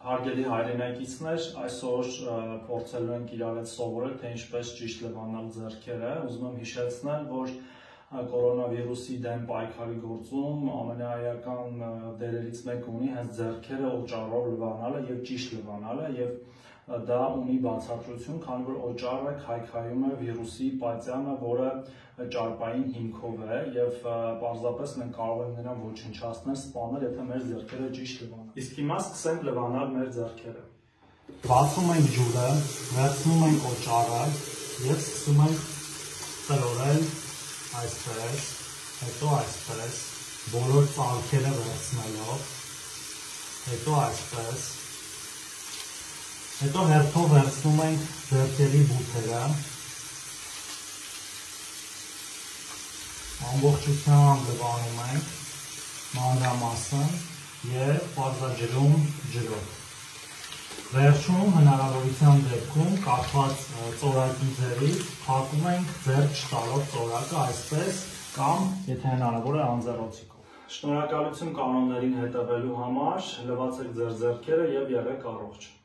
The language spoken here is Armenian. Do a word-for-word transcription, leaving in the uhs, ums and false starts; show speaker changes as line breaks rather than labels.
Հարգելի հայրենակիցներ, այսօր փորձելու ենք իրար հետ սովորել, թե ինչպես ճիշտ լվանալ ձեռքերը։ Ուզում եմ հիշեցնել, որ կորոնավիրուսի դեմ պայքարի գործում ամենաէական դերերից մեկը ունի հենց ձեռքերը օճառով լվանալը եւ ճիշտ լվանալը եւ դա ունի բացատրություն, քանի որ օճառը քայքայում է վիրուսի պատյանը, որը ճարպային հիմքով է եւ պարզապես մենք կարող ենք նրան ոչնչացնել, սպանել, եթե մեր ձեռքերը ճիշտ լվանան։ Իսկ հիմա սկսենք լվանալ մեր ձեռքերը։ Բացում ենք ջուրը, վերցնում ենք օճառը եւ սկսում ենք տրորել այսպես, հետո այսպես, բոլոր ծալքերը վերցնելով, հետո այսպես, հետո հերթով վերցնում ենք ձեռքերի բութերը, ամբողջությամբ լվանում ենք մանրամասն եւ պարզաջրում ջրով։ Վերջում հնարավորության դեպքում կախված ծորակի ձևից փակում ենք ձեռք չտալով ծորակը այսպես կամ եթե հնարավոր է անձեռոցիկով։ Շնորհակալություն կանոններին հետևելու համար, լվացեք ձեր ձեռքերը եւ եղեք առողջ։